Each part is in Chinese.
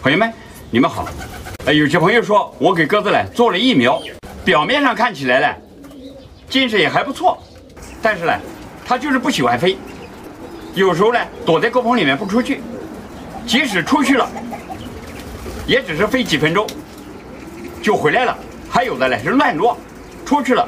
朋友们，你们好。有些朋友说我给鸽子呢做了疫苗，表面上看起来呢，精神也还不错，但是呢，它就是不喜欢飞，有时候呢躲在鸽棚里面不出去，即使出去了，也只是飞几分钟就回来了。还有的呢是乱落，出去了，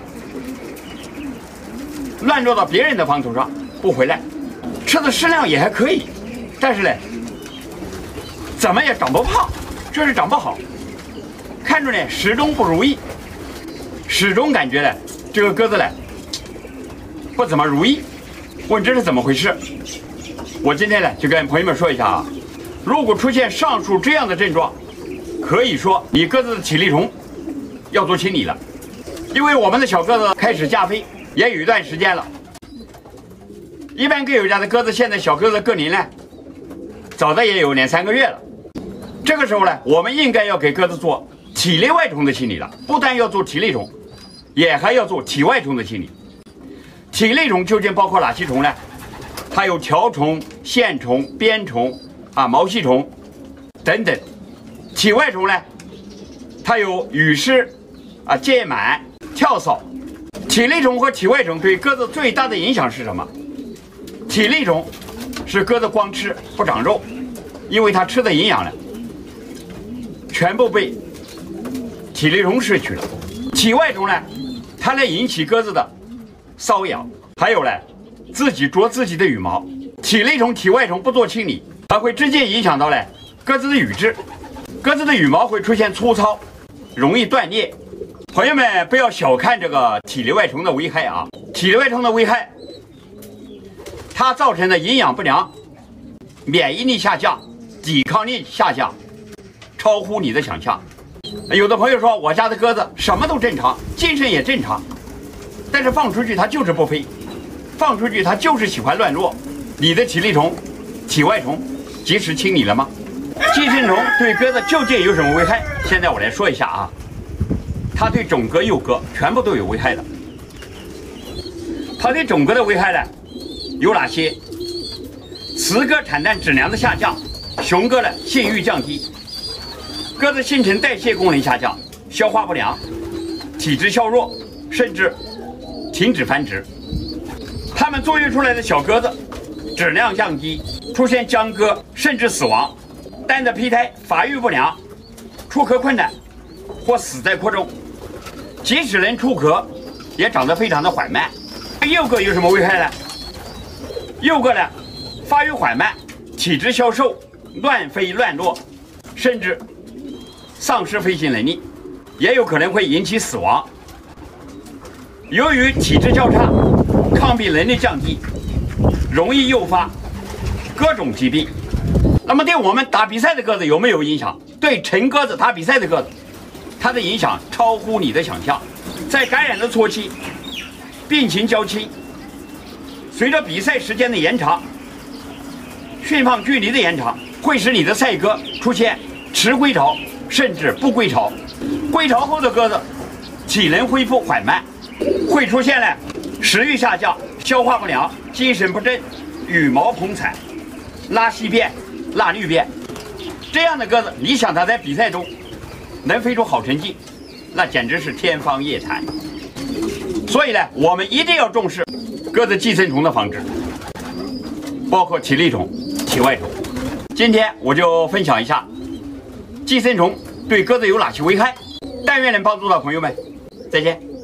乱落到别人的房头上不回来，吃的食量也还可以，但是呢，怎么也长不胖，就是长不好，看着呢始终不如意，始终感觉呢这个鸽子呢不怎么如意。问这是怎么回事？我今天呢就跟朋友们说一下啊，如果出现上述这样的症状，可以说你鸽子的体力虫要做清理了，因为我们的小鸽子开始架飞也有一段时间了。一般各有家的鸽子现在小鸽子各龄呢，早的也有2、3个月了。这个时候呢，我们应该要给鸽子做体内外虫的清理了，不但要做体内虫，也还要做体外虫的清理。体内虫究竟包括哪些虫呢？它有条虫、线虫、鞭虫毛细虫等等。体外虫呢，它有羽虱疥螨、跳蚤。体内虫和体外虫对鸽子最大的影响是什么？体内虫是鸽子光吃不长肉，因为它吃的营养呢全部被体内虫摄取了。体外虫呢，它能引起鸽子的瘙痒，还有呢自己啄自己的羽毛。体内虫、体外虫不做清理，它会直接影响到呢鸽子的羽质，鸽子的羽毛会出现粗糙，容易断裂。朋友们不要小看这个体内外虫的危害啊！体内外虫的危害，它造成的营养不良、免疫力下降、抵抗力下降，超乎你的想象。有的朋友说我家的鸽子什么都正常，精神也正常，但是放出去它就是不飞，放出去它就是喜欢乱落。你的体内虫、体外虫及时清理了吗？寄生虫对鸽子究竟有什么危害？现在我来说一下啊。它对种鸽、幼鸽全部都有危害的。它对种鸽的危害呢有哪些？雌鸽产蛋质量的下降，雄鸽的性欲降低，鸽子新陈代谢功能下降，消化不良，体质消弱，甚至停止繁殖。它们作育出来的小鸽子质量降低，出现僵鸽甚至死亡，蛋的胚胎发育不良，出壳困难或死在壳中。即使能出壳，也长得非常的缓慢。幼鸽有什么危害呢？幼鸽呢，发育缓慢，体质消瘦，乱飞乱落，甚至丧失飞行能力，也有可能会引起死亡。由于体质较差，抗病能力降低，容易诱发各种疾病。那么对我们打比赛的鸽子有没有影响？对成鸽子打比赛的鸽子，它的影响超乎你的想象。在感染的初期，病情较轻，随着比赛时间的延长，驯放距离的延长，会使你的赛鸽出现迟归巢甚至不归巢。归巢后的鸽子体能恢复缓慢，会出现了食欲下降、消化不良、精神不振、羽毛膨产、拉稀便、蜡绿便。这样的鸽子，你想它在比赛中能飞出好成绩，那简直是天方夜谭。所以呢，我们一定要重视鸽子寄生虫的防治，包括体内虫、体外虫。今天我就分享一下寄生虫对鸽子有哪些危害，但愿能帮助到朋友们。再见。